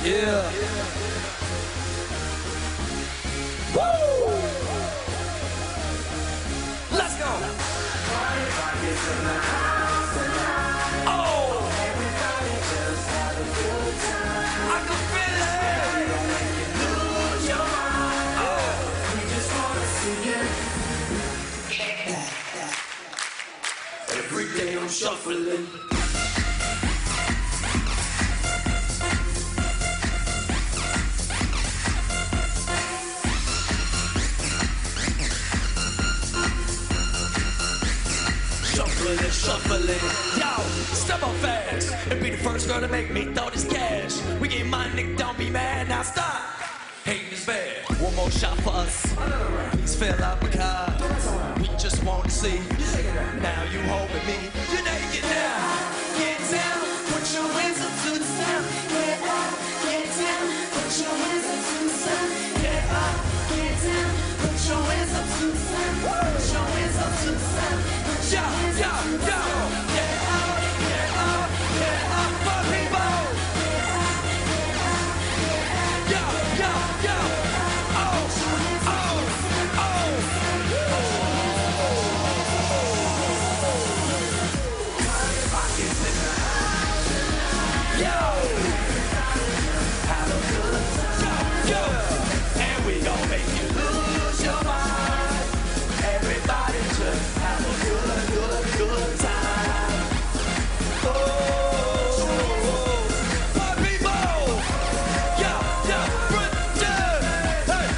Yeah. Woo! Let's go. Oh! I can feel it. Lose your mind. Oh. We just wanna see it. Every day I'm shuffling. Shuffling, yo, step up fast and be the first girl to make me throw this cash. We get money, nigga, don't be mad, now stop. Hating is bad. One more shot for us. Please fill out my car. We just want to see. Now you holding me. You're naked now. Get down, put your hands up to the sun. Get up, get down, put your hands up to the sun. Get up, get down, put your hands up to the sun. Put your hands up to the sun. Yo, yo, yo, get up, for people. Yo, yo, yo, oh, oh, oh. Yo, have a good time, yo, and we gon' make you lose your mind. Everybody just have a good time. Oh, my people, yeah, yeah, Britain, hey,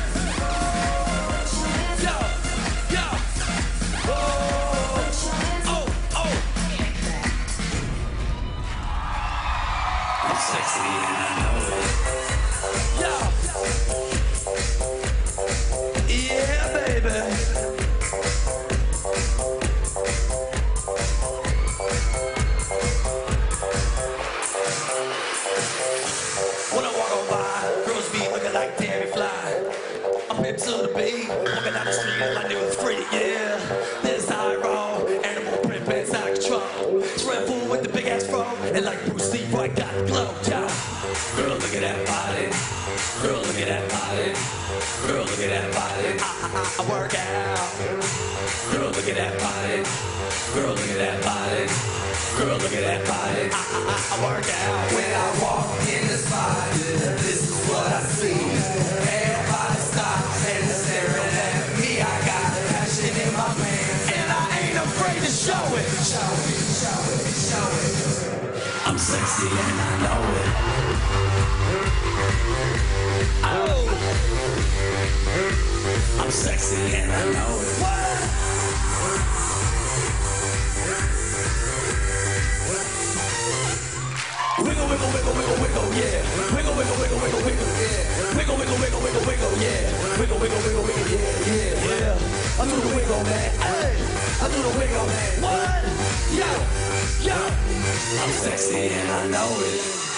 yeah, yeah, oh, oh. I'm sexy and I know it. Yeah, yeah, baby. When I walk on by, girls be looking like Danny Fly. I'm hip to the beat, walking down the street and my niggas free, yeah. This how I roll, animal print pants out of control. Spread fool with the big ass fro, and like Bruce Lee, I got the glow, yeah. Girl, look at that body. Girl, look at that body. Girl, look at that body. I work out. Girl, look at that body. Girl, look at that body. Girl, look at that body. I work out. When I walk in the spot, this is what I see. Everybody stops and is staring at me. I got passion in my pants, And I ain't afraid to show it. show it, show it, show it. I'm sexy and I know it. Oh. I'm sexy and I know it. Wiggle, wiggle, wiggle, wiggle, wiggle, yeah. Wiggle, wiggle, wiggle, wiggle, wiggle, yeah. Wiggle, wiggle, wiggle, wiggle, wiggle, yeah. Wiggle, wiggle, wiggle, wiggle, yeah, yeah, yeah. I do the wiggle, man. Hey, I do the wiggle, man. What? Yo, yo. I'm sexy and I know it.